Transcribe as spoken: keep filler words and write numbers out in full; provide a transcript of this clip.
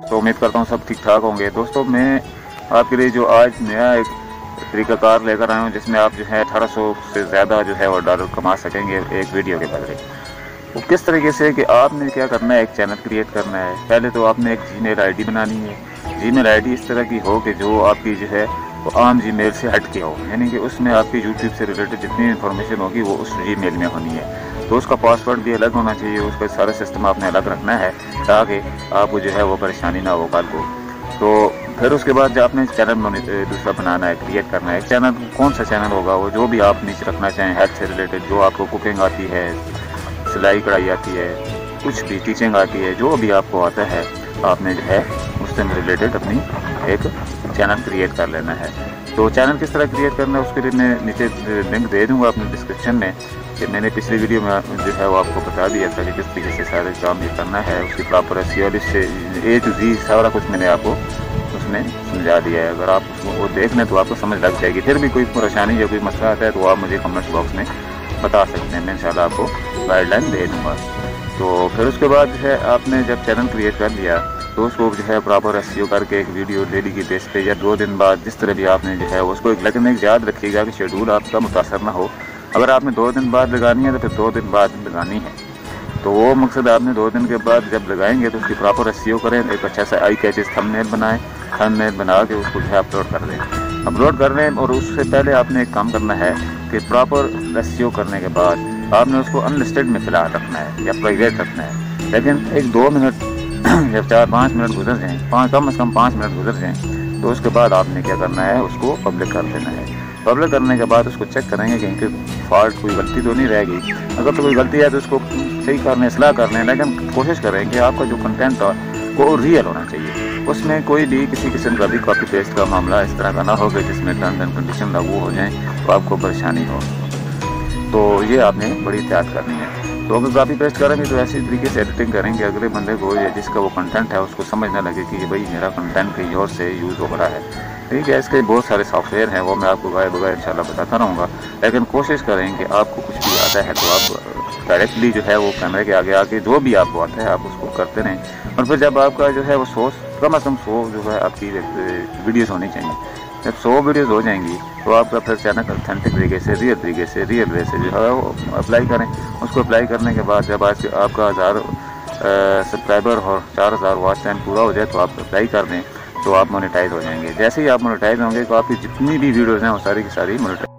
तो उम्मीद करता हूँ सब ठीक ठाक होंगे। दोस्तों मैं आपके लिए जो आज नया एक तरीक़ाकार लेकर आया हूँ जिसमें आप जो है अठारह सौ से ज़्यादा जो है वो डॉलर कमा सकेंगे एक वीडियो के बदले। वो किस तरीके से कि आपने क्या करना है, एक चैनल क्रिएट करना है। पहले तो आपने एक जीमेल आईडी बनानी है। जीमेल आईडी इस तरह की हो कि जो आपकी जो है वो आम जीमेल से हट के हो, यानी कि उसमें आपकी यूट्यूब से रिलेटेड जितनी इन्फॉर्मेशन होगी वो उस जीमेल में होनी है। तो उसका पासवर्ड भी अलग होना चाहिए, उसका सारा सिस्टम आपने अलग रखना है ताकि आपको जो है वो परेशानी ना हो कल को। तो फिर उसके बाद जब आपने चैनल दूसरा बनाना है, क्रिएट करना है, चैनल कौन सा चैनल होगा वो जो भी आप नीचे रखना चाहें, हेल्थ से रिलेटेड, जो आपको कुकिंग आती है, सिलाई कढ़ाई आती है, कुछ भी टीचिंग आती है, जो भी आपको आता है आपने जो है उससे रिलेटेड अपनी एक चैनल क्रिएट कर लेना है। तो चैनल किस तरह क्रिएट करना है उसके लिए मैं नीचे लिंक दे दूंगा अपने डिस्क्रिप्शन में, कि मैंने पिछली वीडियो में जो है वो आपको बता दिया था कि किस तरीके से सारे काम ये करना है, उसकी प्रॉपर एसईओ से ए टू जी सारा कुछ मैंने आपको उसमें समझा दिया है। अगर आप उसको वो देख लें तो आपको समझ लग जाएगी। फिर भी कोई परेशानी या कोई मसला आता है तो आप मुझे कमेंट बॉक्स में बता सकते हैं, मैं इंशाल्लाह आपको गाइडलाइन दे दूँगा। तो फिर उसके बाद जो है आपने जब चैनल क्रिएट कर लिया तो उसको जो है प्रॉपर एसईओ करके एक वीडियो डेली की बेस पे या दो दिन बाद जिस तरह भी आपने जो है उसको एक, लेकिन एक याद रखिएगा कि शेड्यूल आपका मुतासर ना हो। अगर आपने दो दिन बाद लगानी है तो फिर दो दिन बाद लगानी है। तो वो मकसद आपने दो दिन के बाद जब लगाएंगे तो उसकी प्रॉपर एसईओ करें, एक अच्छा सा आई कैचेस थंबनेल बनाएं, थंबनेल बना के उसको जो है अपलोड कर दें अपलोड कर लें और उससे पहले आपने एक काम करना है कि प्रॉपर एसईओ करने के बाद आपने उसको अनलिस्टेड में फिलहाल रखना है या प्राइवेट रखना है। लेकिन एक दो मिनट जब चार पाँच मिनट गुजर जाएँ, पाँच कम से कम पाँच मिनट गुजर जाएँ तो उसके बाद आपने क्या करना है, उसको पब्लिक कर देना है। पब्लिक करने के बाद उसको चेक करेंगे कहीं के फॉल्ट कोई गलती तो नहीं रहेगी। अगर तो कोई गलती है तो उसको सही करने सलाह कर लें, लेकिन कोशिश करें कि आपका जो कंटेंट है वो रियल होना चाहिए। उसमें कोई भी किसी किस्म का भी कॉपी पेस्ट का मामला इस तरह का ना हो कि जिसमें टर्म्स एंड कंडीशन लागू हो जाएँ तो आपको परेशानी हो। तो ये आपने बड़ी एहतियात करनी है। तो अगर कॉपी पेस्ट करेंगे तो ऐसी तरीके से एडिटिंग करेंगे अगले बंदे को या जिसका वो कंटेंट है उसको समझ ना लगे कि भाई मेरा कंटेंट कहीं और से यूज़ हो रहा है। ठीक है, इसके बहुत सारे सॉफ्टवेयर हैं, वो मैं आपको गाय बगाए इंशाल्लाह बताता रहूँगा। लेकिन कोशिश करें कि आपको कुछ भी आता है तो आप डायरेक्टली जो है वो कैमरे के आगे आके जो भी आपको आता है आप उसको करते रहें। और फिर जब आपका जो है वो सौ कम अज़ कम सौ जो है आपकी वीडियोज़ होनी चाहिए। जब सौ वीडियोज़ हो जाएंगी तो आपका फिर चैनल ऑथेंटिक तरीके से रियल तरीके से रियल वे से जो है वो अप्लाई करें। उसको अप्लाई करने के बाद जब आज आपका हज़ार सब्सक्राइबर और चार हज़ार वॉच टाइम पूरा हो जाए तो आप अप्लाई कर दें तो आप मोनेटाइज हो जाएंगे। जैसे ही आप मोनेटाइज होंगे तो आपकी जितनी भी वीडियोज़ हैं वो सारी की सारी मोनेटाइज